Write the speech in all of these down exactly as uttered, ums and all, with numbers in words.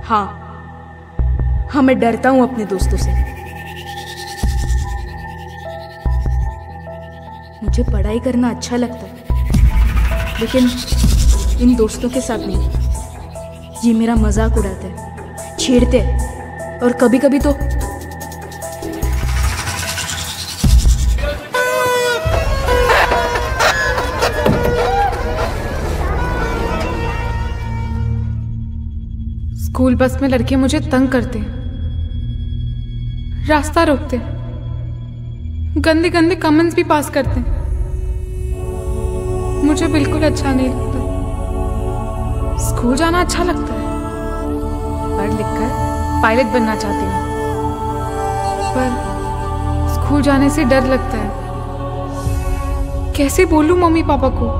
हाँ हाँ, मैं डरता हूं अपने दोस्तों से। मुझे पढ़ाई करना अच्छा लगता है, लेकिन इन दोस्तों के साथ नहीं। ये मेरा मजाक उड़ाते हैं, छेड़ते हैं, और कभी कभी तो स्कूल बस में लड़के मुझे तंग करते, रास्ता रोकते, गंदे गंदे कमेंट्स भी पास करते। मुझे बिल्कुल अच्छा नहीं लगता। स्कूल जाना अच्छा लगता है, पढ़ लिख कर पायलट बनना चाहती हूँ, पर स्कूल जाने से डर लगता है। कैसे बोलूं मम्मी पापा को?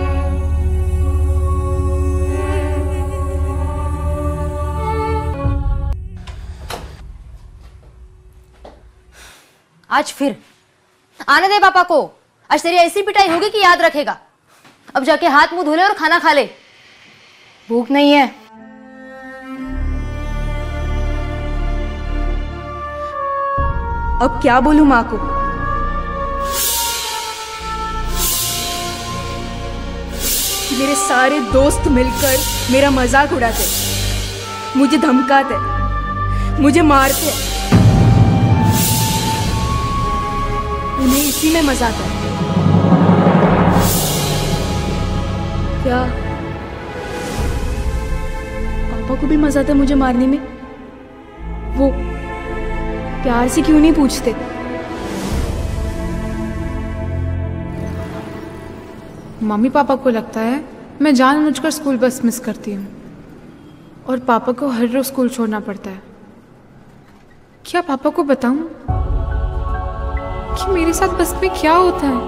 आज फिर आने दे पापा को। आज तेरी ऐसी पिटाई होगी कि याद रखेगा। अब जाके हाथ मुंह धो ले और खाना खा ले, भूख नहीं है। अब क्या बोलूं माँ को? मेरे सारे दोस्त मिलकर मेरा मजाक उड़ाते, मुझे धमकाते, मुझे मारते। उन्हें इसी में मजा आता है। क्या पापा को भी मजा आता है मुझे मारने में? वो प्यार से क्यों नहीं पूछते? मम्मी पापा को लगता है मैं जानबूझकर स्कूल बस मिस करती हूँ, और पापा को हर रोज स्कूल छोड़ना पड़ता है। क्या पापा को बताऊं कि मेरे साथ बस में क्या होता है?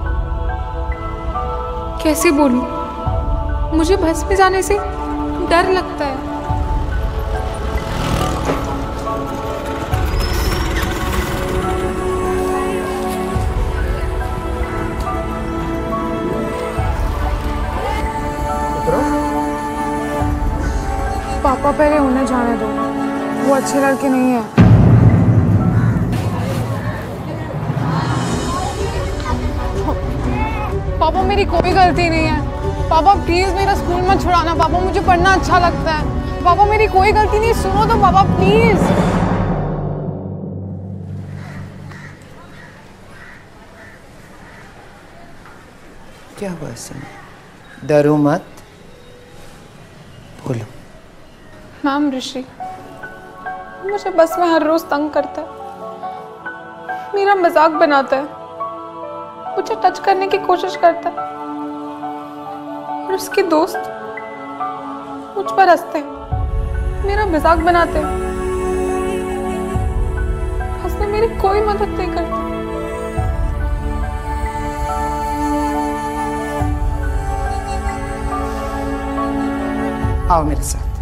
कैसे बोलूं? मुझे बस में जाने से डर लगता है। पापा पहले उन्हें जाने दो, वो अच्छे लड़के नहीं है। पापा मेरी कोई गलती नहीं है। पापा प्लीज मेरा स्कूल मत छुड़ाना। पापा मुझे पढ़ना अच्छा लगता है। पापा मेरी कोई गलती नहीं, सुनो तो पापा प्लीज। क्या हुआ सनी? डरो मत, बोलो। मैम ऋषि मुझे बस में हर रोज तंग करता है, मेरा मजाक बनाता है, मुझे टच करने की कोशिश करता है, और उसके दोस्त मुझ पर हंसते हैं, मेरा मजाक बनाते हैं, बस में मेरी कोई मदद नहीं करते। आओ मेरे साथ।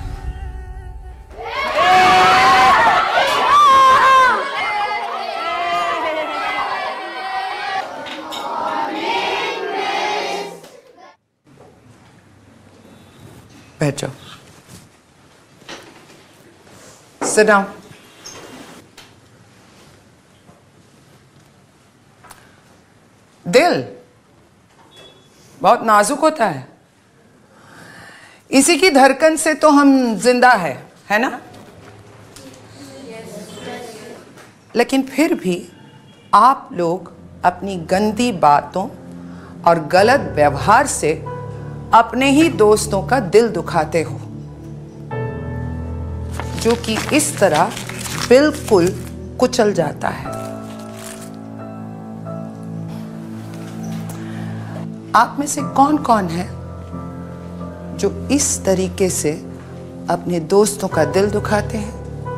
बैठ जाओ। Sit down. दिल बहुत नाजुक होता है, इसी की धड़कन से तो हम जिंदा है, है ना? लेकिन फिर भी आप लोग अपनी गंदी बातों और गलत व्यवहार से अपने ही दोस्तों का दिल दुखाते हो, जो कि इस तरह बिल्कुल कुचल जाता है। आप में से कौन कौन है जो इस तरीके से अपने दोस्तों का दिल दुखाते हैं,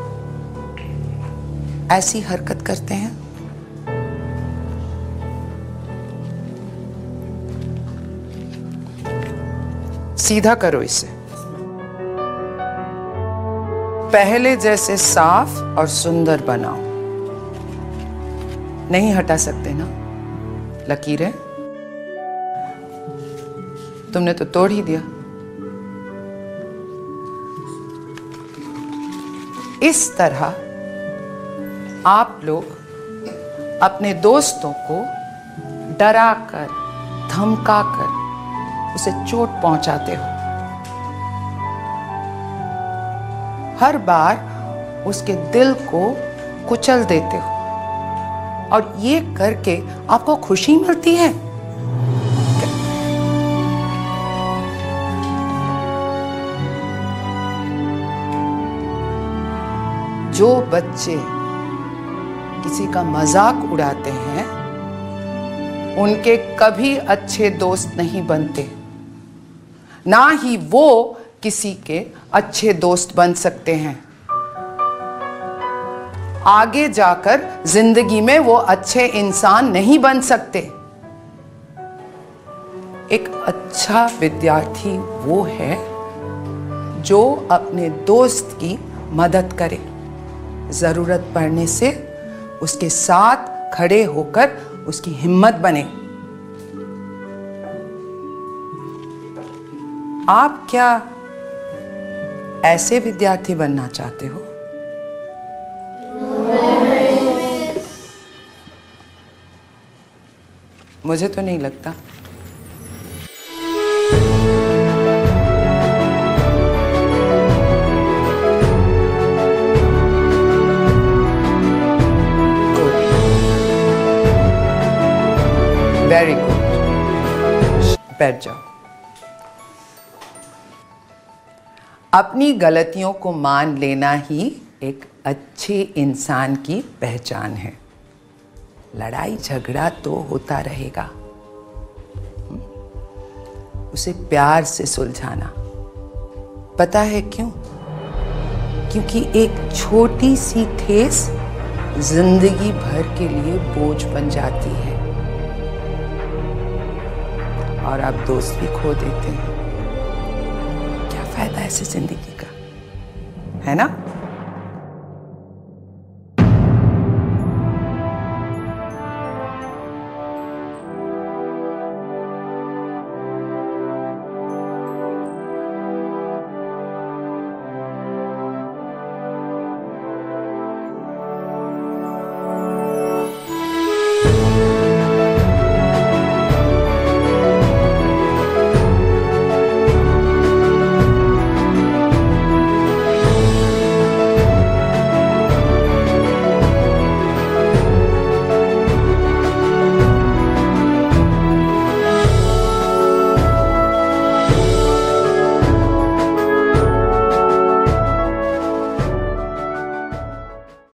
ऐसी हरकत करते हैं? सीधा करो इसे, पहले जैसे साफ और सुंदर बनाओ। नहीं हटा सकते ना लकीरें? तुमने तो तोड़ ही दिया। इस तरह आप लोग अपने दोस्तों को डराकर, धमकाकर उसे चोट पहुंचाते हो। हर बार उसके दिल को कुचल देते हो और ये करके आपको खुशी मिलती है। जो बच्चे किसी का मजाक उड़ाते हैं उनके कभी अच्छे दोस्त नहीं बनते, ना ही वो किसी के अच्छे दोस्त बन सकते हैं। आगे जाकर जिंदगी में वो अच्छे इंसान नहीं बन सकते। एक अच्छा विद्यार्थी वो है जो अपने दोस्त की मदद करे, जरूरत पड़ने से उसके साथ खड़े होकर उसकी हिम्मत बने। आप क्या ऐसे विद्यार्थी बनना चाहते हो? मुझे तो नहीं लगता। वेरी गुड, बैठ जाओ। अपनी गलतियों को मान लेना ही एक अच्छे इंसान की पहचान है। लड़ाई झगड़ा तो होता रहेगा, उसे प्यार से सुलझाना। पता है क्यों? क्योंकि एक छोटी सी ठेस जिंदगी भर के लिए बोझ बन जाती है और आप दोस्त भी खो देते हैं। क्या फायदा ऐसे जिंदगी का, है ना?